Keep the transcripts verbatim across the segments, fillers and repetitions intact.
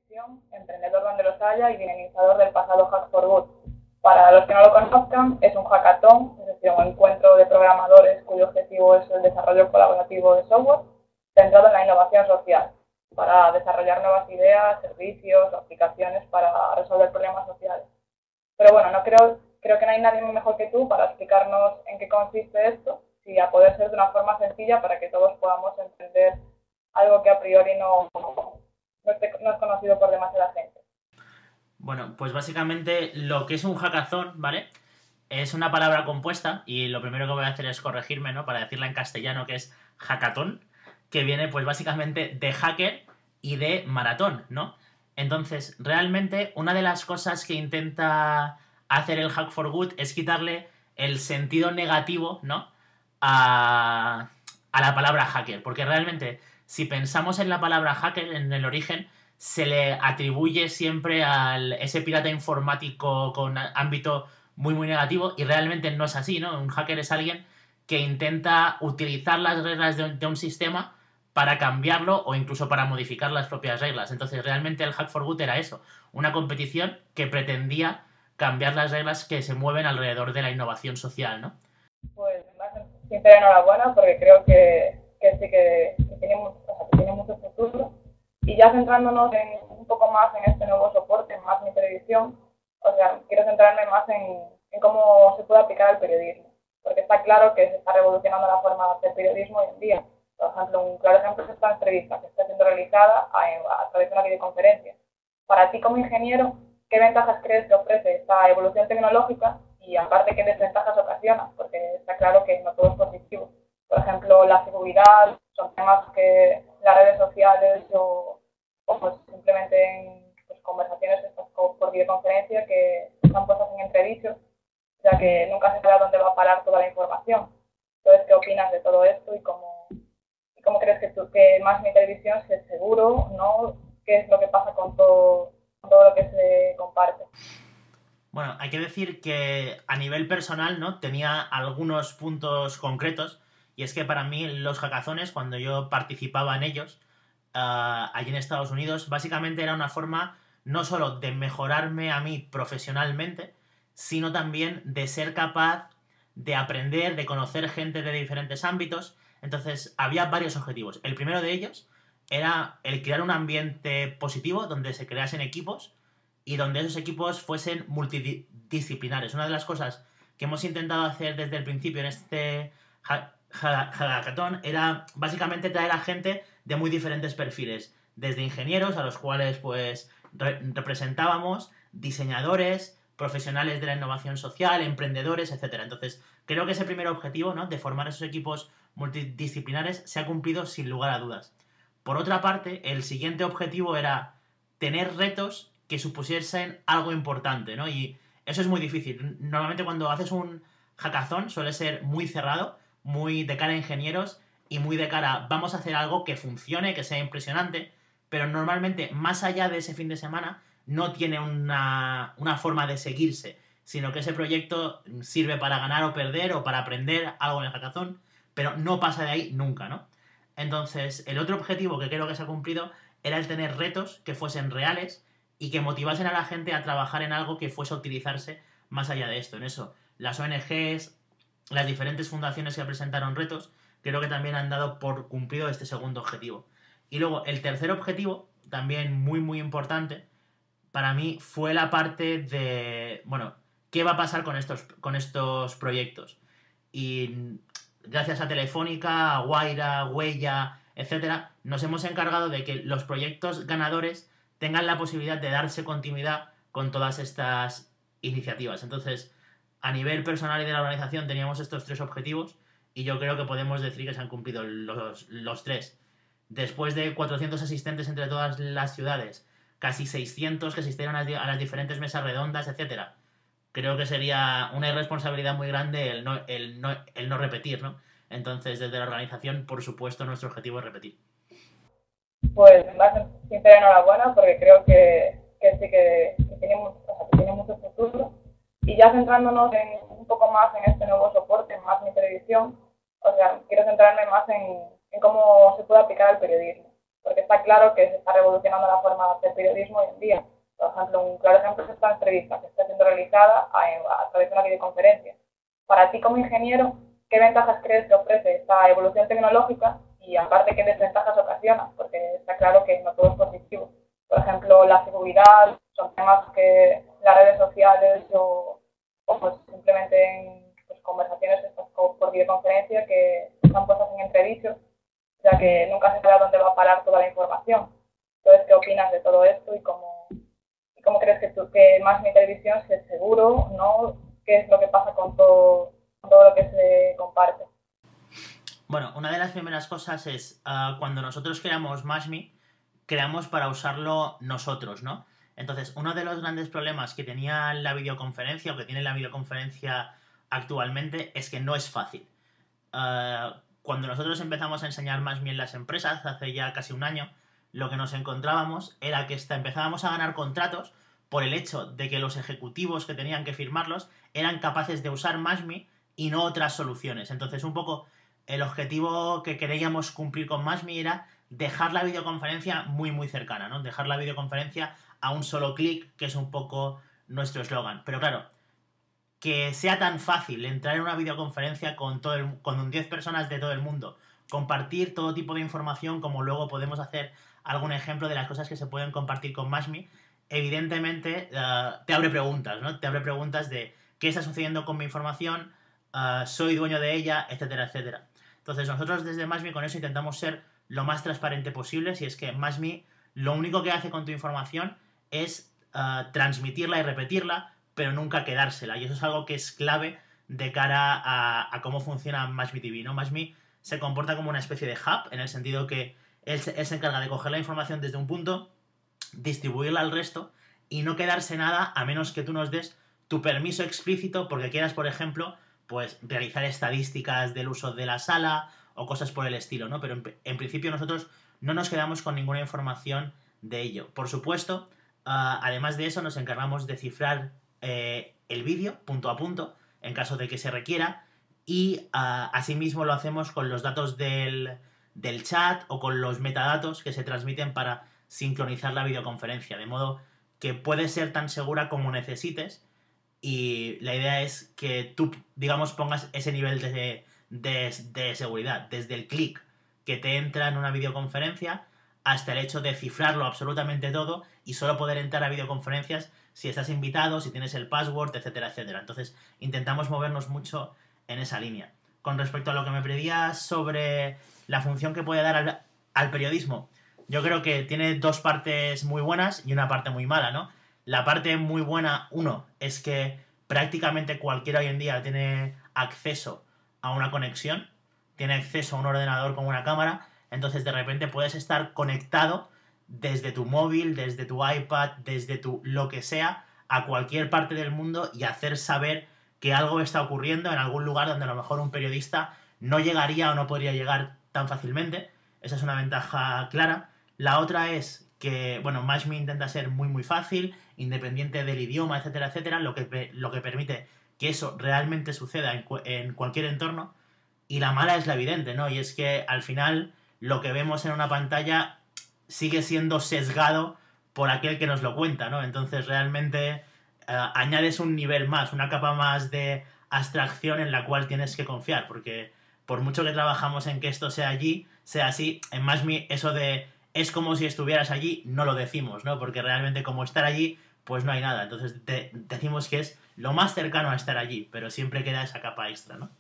televisión, emprendedor donde los haya y dinamizador del pasado Hack for Good. Para los que no lo conozcan, es un hackathon, es decir, un encuentro de programadores cuyo objetivo es el desarrollo colaborativo de software centrado en la innovación social, para desarrollar nuevas ideas, servicios o aplicaciones para resolver problemas sociales. Pero bueno, no creo, creo que no hay nadie mejor que tú para explicarnos en qué consiste esto, y a poder ser de una forma sencilla para que todos podamos entender algo que a priori no, no, no es conocido por demasiada gente. Bueno, pues básicamente lo que es un hackathon, ¿vale? Es una palabra compuesta y lo primero que voy a hacer es corregirme, ¿no? Para decirla en castellano, que es hackathon, que viene pues básicamente de hacker y de maratón, ¿no? Entonces, realmente una de las cosas que intenta hacer el Hack for Good es quitarle el sentido negativo, ¿no? A, a la palabra hacker, porque realmente si pensamos en la palabra hacker, en el origen, se le atribuye siempre a ese pirata informático con ámbito muy muy negativo y realmente no es así, ¿no? Un hacker es alguien que intenta utilizar las reglas de, de un sistema para cambiarlo o incluso para modificar las propias reglas. Entonces realmente el Hack for Good era eso, una competición que pretendía cambiar las reglas que se mueven alrededor de la innovación social, ¿no? Pues más sincera enhorabuena porque creo que, que sí que, que, tiene mucho, o sea, que tiene mucho futuro. Y ya centrándonos en, un poco más en este nuevo soporte, más mi televisión, o sea, quiero centrarme más en, en cómo se puede aplicar al periodismo, porque está claro que se está revolucionando la forma de hacer periodismo hoy en día. Por ejemplo, un claro ejemplo es esta entrevista que está siendo realizada a, a través de una videoconferencia. Para ti como ingeniero, ¿qué ventajas crees que ofrece esta evolución tecnológica y aparte qué desventajas ocasiona? Porque está claro que no todo es positivo. Por ejemplo, la seguridad, son temas que las redes sociales o, o pues simplemente en pues, conversaciones por videoconferencia que están puestas en entredicho, ya que nunca se sabe dónde va a parar toda la información. Entonces, ¿qué opinas de todo esto y cómo, y cómo crees que, tú, que más mi televisión es seguro, no? ¿Qué es lo que pasa con todo, con todo lo que se comparte? Bueno, hay que decir que a nivel personal, ¿no? Tenía algunos puntos concretos y es que para mí los hackazones, cuando yo participaba en ellos, uh, allí en Estados Unidos, básicamente era una forma no solo de mejorarme a mí profesionalmente, sino también de ser capaz de aprender, de conocer gente de diferentes ámbitos. Entonces, había varios objetivos. El primero de ellos era el crear un ambiente positivo donde se creasen equipos y donde esos equipos fuesen multidisciplinares. Una de las cosas que hemos intentado hacer desde el principio en este hackathon era básicamente traer a gente de muy diferentes perfiles, desde ingenieros a los cuales pues re representábamos, diseñadores, profesionales de la innovación social, emprendedores, etcétera. Entonces, creo que ese primer objetivo, ¿no?, de formar esos equipos multidisciplinares se ha cumplido sin lugar a dudas. Por otra parte, el siguiente objetivo era tener retos que supusiesen algo importante, ¿no? Y eso es muy difícil. Normalmente cuando haces un hackathon suele ser muy cerrado, muy de cara a ingenieros y muy de cara a vamos a hacer algo que funcione, que sea impresionante, pero normalmente más allá de ese fin de semana no tiene una, una forma de seguirse, sino que ese proyecto sirve para ganar o perder o para aprender algo en el hackathon, pero no pasa de ahí nunca, ¿no? Entonces, el otro objetivo que creo que se ha cumplido era el tener retos que fuesen reales y que motivasen a la gente a trabajar en algo que fuese a utilizarse más allá de esto. En eso, las O N Ges, las diferentes fundaciones que presentaron retos, creo que también han dado por cumplido este segundo objetivo. Y luego, el tercer objetivo, también muy muy importante, para mí fue la parte de, bueno, ¿qué va a pasar con estos, con estos proyectos? Y gracias a Telefónica, a Guaira, Huella, etcétera, nos hemos encargado de que los proyectos ganadores tengan la posibilidad de darse continuidad con todas estas iniciativas. Entonces, a nivel personal y de la organización teníamos estos tres objetivos y yo creo que podemos decir que se han cumplido los, los tres. Después de cuatrocientos asistentes entre todas las ciudades, casi seiscientos que asistieron a las diferentes mesas redondas, etcétera, creo que sería una irresponsabilidad muy grande el no, el no, el no repetir, ¿no? Entonces, desde la organización, por supuesto, nuestro objetivo es repetir. Pues más sincera enhorabuena porque creo que, que sí que, que, tiene mucho, o sea, que tiene mucho futuro. Y ya centrándonos en, un poco más en este nuevo soporte, más mi televisión, o sea, quiero centrarme más en, en cómo se puede aplicar al periodismo. Porque porque está claro que se está revolucionando la forma de hacer periodismo hoy en día. Por ejemplo, un claro ejemplo es esta entrevista que está siendo realizada a, a través de una videoconferencia. Para ti como ingeniero, ¿qué ventajas crees que ofrece esta evolución tecnológica y aparte qué desventajas ocasiona? Porque está claro que no todo es positivo. Por ejemplo, la seguridad, son temas que las redes sociales o, o pues simplemente en pues, conversaciones estas por videoconferencia que están puestas en entredicho, ya que nunca se sabe a dónde va a parar toda la información. Entonces, ¿qué opinas de todo esto y cómo, y cómo crees que, tú, que más mi televisión es seguro, no? ¿Qué es lo que pasa con todo, con todo lo que se comparte? Bueno, una de las primeras cosas es uh, cuando nosotros creamos Mashme, creamos para usarlo nosotros, ¿no? Entonces, uno de los grandes problemas que tenía la videoconferencia o que tiene la videoconferencia actualmente es que no es fácil. Uh, cuando nosotros empezamos a enseñar Mashme en las empresas, hace ya casi un año, lo que nos encontrábamos era que esta, empezábamos a ganar contratos por el hecho de que los ejecutivos que tenían que firmarlos eran capaces de usar Mashme y no otras soluciones. Entonces, un poco el objetivo que queríamos cumplir con Mashme era dejar la videoconferencia muy muy cercana, ¿no? Dejar la videoconferencia a un solo clic, que es un poco nuestro eslogan. Pero claro, que sea tan fácil entrar en una videoconferencia con, todo el, con diez personas de todo el mundo, compartir todo tipo de información, como luego podemos hacer algún ejemplo de las cosas que se pueden compartir con Mashme, evidentemente uh, te abre preguntas, ¿no? Te abre preguntas de qué está sucediendo con mi información, uh, soy dueño de ella, etcétera, etcétera. Entonces nosotros desde Mashme con eso intentamos ser lo más transparente posible, si es que Mashme lo único que hace con tu información es uh, transmitirla y repetirla, pero nunca quedársela, y eso es algo que es clave de cara a, a cómo funciona Mashme T V, ¿no? Mashme se comporta como una especie de hub, en el sentido que él, él se encarga de coger la información desde un punto, distribuirla al resto y no quedarse nada a menos que tú nos des tu permiso explícito porque quieras, por ejemplo, pues realizar estadísticas del uso de la sala o cosas por el estilo, ¿no? Pero en, en principio nosotros no nos quedamos con ninguna información de ello. Por supuesto, uh, además de eso nos encargamos de cifrar eh, el vídeo punto a punto en caso de que se requiera y uh, asimismo lo hacemos con los datos del, del chat o con los metadatos que se transmiten para sincronizar la videoconferencia, de modo que puede ser tan segura como necesites y la idea es que tú, digamos, pongas ese nivel de, de, de seguridad, desde el clic que te entra en una videoconferencia hasta el hecho de cifrarlo absolutamente todo y solo poder entrar a videoconferencias si estás invitado, si tienes el password, etcétera, etcétera. Entonces intentamos movernos mucho en esa línea. Con respecto a lo que me pedías sobre la función que puede dar al, al periodismo, yo creo que tiene dos partes muy buenas y una parte muy mala, ¿no? La parte muy buena, uno, es que prácticamente cualquiera hoy en día tiene acceso a una conexión, tiene acceso a un ordenador con una cámara, entonces de repente puedes estar conectado desde tu móvil, desde tu iPad, desde tu lo que sea, a cualquier parte del mundo y hacer saber que algo está ocurriendo en algún lugar donde a lo mejor un periodista no llegaría o no podría llegar tan fácilmente. Esa es una ventaja clara. La otra es que, bueno, Mashme intenta ser muy muy fácil, independiente del idioma, etcétera, etcétera, lo que, lo que permite que eso realmente suceda en, en cualquier entorno. Y la mala es la evidente, ¿no? Y es que al final lo que vemos en una pantalla sigue siendo sesgado por aquel que nos lo cuenta, ¿no? Entonces realmente uh, añades un nivel más, una capa más de abstracción en la cual tienes que confiar, porque por mucho que trabajamos en que esto sea allí, sea así, en Mashme eso de es como si estuvieras allí, no lo decimos, ¿no? Porque realmente como estar allí, pues no hay nada. Entonces de, decimos que es lo más cercano a estar allí, pero siempre queda esa capa extra, ¿no?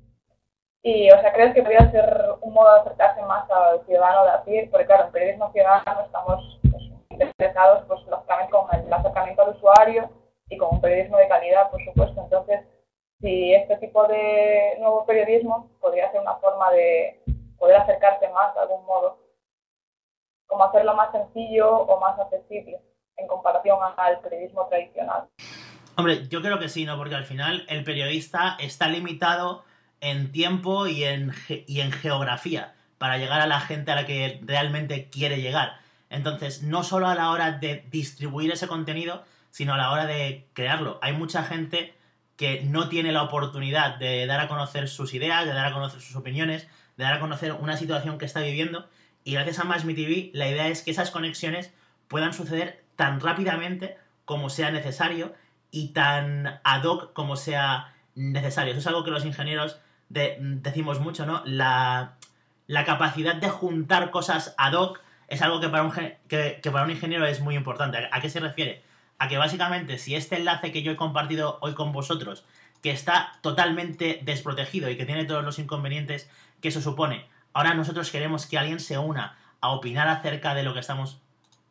Y, o sea, ¿crees que podría ser un modo de acercarse más al ciudadano de a pie? Porque, claro, en periodismo ciudadano estamos pues, interesados, pues, lógicamente, con el acercamiento al usuario y con un periodismo de calidad, por supuesto. Entonces, si este tipo de nuevo periodismo podría ser una forma de poder acercarse más de algún modo, como hacerlo más sencillo o más accesible en comparación al periodismo tradicional. Hombre, yo creo que sí, ¿no? Porque al final el periodista está limitado en tiempo y en, ge y en geografía para llegar a la gente a la que realmente quiere llegar. Entonces, no solo a la hora de distribuir ese contenido, sino a la hora de crearlo. Hay mucha gente que no tiene la oportunidad de dar a conocer sus ideas, de dar a conocer sus opiniones, de dar a conocer una situación que está viviendo, Y gracias a Más Mi T V, la idea es que esas conexiones puedan suceder tan rápidamente como sea necesario y tan ad hoc como sea necesario. Eso es algo que los ingenieros de, decimos mucho, ¿no? La, la capacidad de juntar cosas ad hoc es algo que para, un, que, que para un ingeniero es muy importante. ¿A qué se refiere? A que básicamente si este enlace que yo he compartido hoy con vosotros, que está totalmente desprotegido y que tiene todos los inconvenientes que eso supone, ahora nosotros queremos que alguien se una a opinar acerca de lo que estamos...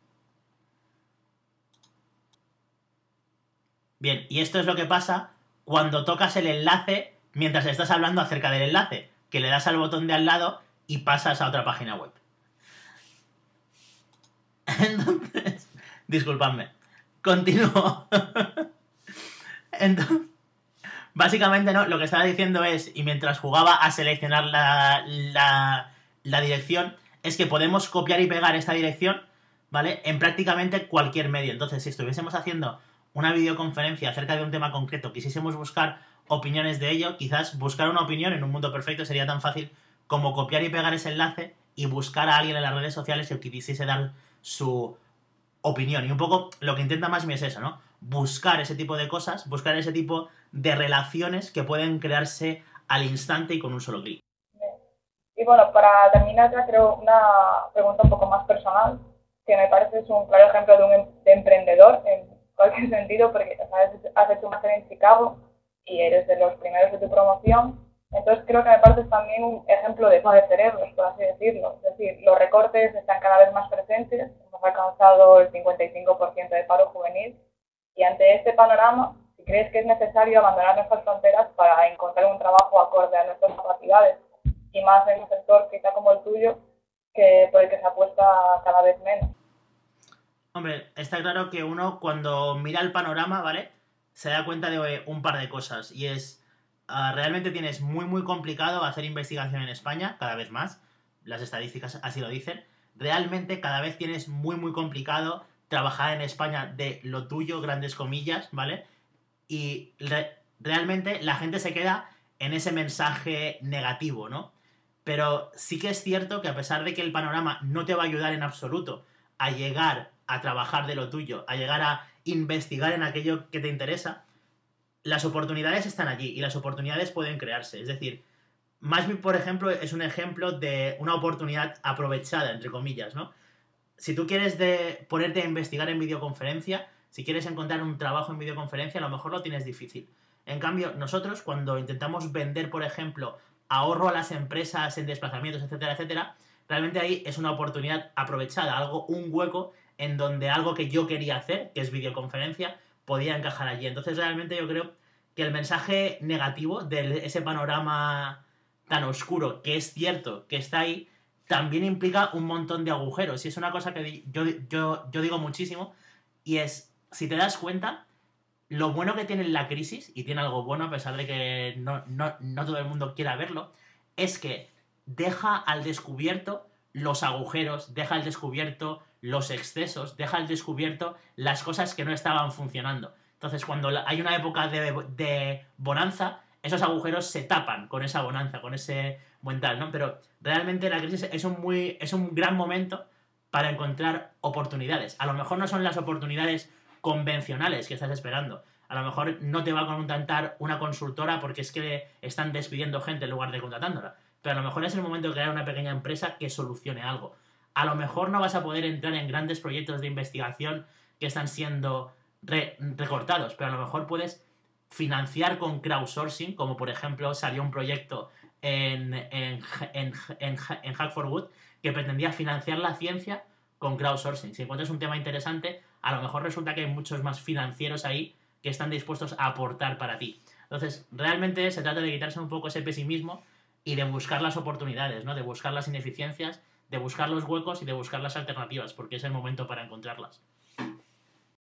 Bien, y esto es lo que pasa cuando tocas el enlace mientras estás hablando acerca del enlace, que le das al botón de al lado y pasas a otra página web. Entonces, disculpadme, continúo. Entonces, básicamente, ¿no? Lo que estaba diciendo es, y mientras jugaba a seleccionar la, la, la dirección, es que podemos copiar y pegar esta dirección, ¿vale? En prácticamente cualquier medio. Entonces, si estuviésemos haciendo una videoconferencia acerca de un tema concreto, quisiésemos buscar opiniones de ello, quizás buscar una opinión en un mundo perfecto sería tan fácil como copiar y pegar ese enlace y buscar a alguien en las redes sociales que quisiese dar su opinión. Y un poco lo que intenta Más Mi es eso, ¿no? Buscar ese tipo de cosas, buscar ese tipo de relaciones que pueden crearse al instante y con un solo clic. Y bueno, para terminar ya creo una pregunta un poco más personal, que me parece es un claro ejemplo de un em de emprendedor en cualquier sentido, porque ¿sabes? Has hecho un máster en Chicago y eres de los primeros de tu promoción. Entonces creo que me parece también un ejemplo de de cerebros, por así decirlo. Es decir, los recortes están cada vez más presentes, hemos alcanzado el cincuenta y cinco por ciento de paro juvenil, y ante este panorama, si crees que es necesario abandonar nuestras fronteras para encontrar un trabajo acorde a nuestras capacidades, y más en un sector quizá como el tuyo, que por el que se apuesta cada vez menos. Hombre, está claro que uno cuando mira el panorama, ¿vale? Se da cuenta de un par de cosas, y es... Uh, realmente tienes muy muy complicado hacer investigación en España, cada vez más, las estadísticas así lo dicen. Realmente cada vez tienes muy muy complicado trabajar en España de lo tuyo, grandes comillas, ¿vale? Y re realmente la gente se queda en ese mensaje negativo, ¿no? Pero sí que es cierto que a pesar de que el panorama no te va a ayudar en absoluto a llegar a trabajar de lo tuyo, a llegar a investigar en aquello que te interesa, las oportunidades están allí y las oportunidades pueden crearse. Es decir, Más Mi, por ejemplo, es un ejemplo de una oportunidad aprovechada, entre comillas, ¿no? Si tú quieres de ponerte a investigar en videoconferencia, si quieres encontrar un trabajo en videoconferencia, a lo mejor lo tienes difícil. En cambio, nosotros, cuando intentamos vender, por ejemplo, ahorro a las empresas en desplazamientos, etcétera, etcétera, realmente ahí es una oportunidad aprovechada, algo, un hueco en donde algo que yo quería hacer, que es videoconferencia, podía encajar allí. Entonces realmente yo creo que el mensaje negativo de ese panorama tan oscuro, que es cierto que está ahí, también implica un montón de agujeros. Y es una cosa que yo, yo, yo digo muchísimo, y es, si te das cuenta, lo bueno que tiene la crisis, y tiene algo bueno a pesar de que no, no, no todo el mundo quiera verlo, es que deja al descubierto los agujeros, deja al descubierto los excesos, deja al descubierto las cosas que no estaban funcionando. Entonces, cuando hay una época de, de bonanza, esos agujeros se tapan con esa bonanza, con ese buen tal, ¿no? Pero realmente la crisis es un, muy, es un gran momento para encontrar oportunidades. A lo mejor no son las oportunidades convencionales que estás esperando. A lo mejor no te va a contratar una consultora porque es que están despidiendo gente en lugar de contratándola. Pero a lo mejor es el momento de crear una pequeña empresa que solucione algo. A lo mejor no vas a poder entrar en grandes proyectos de investigación que están siendo re recortados, pero a lo mejor puedes financiar con crowdsourcing, como por ejemplo salió un proyecto en, en, en, en, en Hack for Good que pretendía financiar la ciencia con crowdsourcing. Si encuentras un tema interesante, a lo mejor resulta que hay muchos más financieros ahí que están dispuestos a aportar para ti. Entonces, realmente se trata de quitarse un poco ese pesimismo y de buscar las oportunidades, ¿no? De buscar las ineficiencias, de buscar los huecos y de buscar las alternativas, porque es el momento para encontrarlas.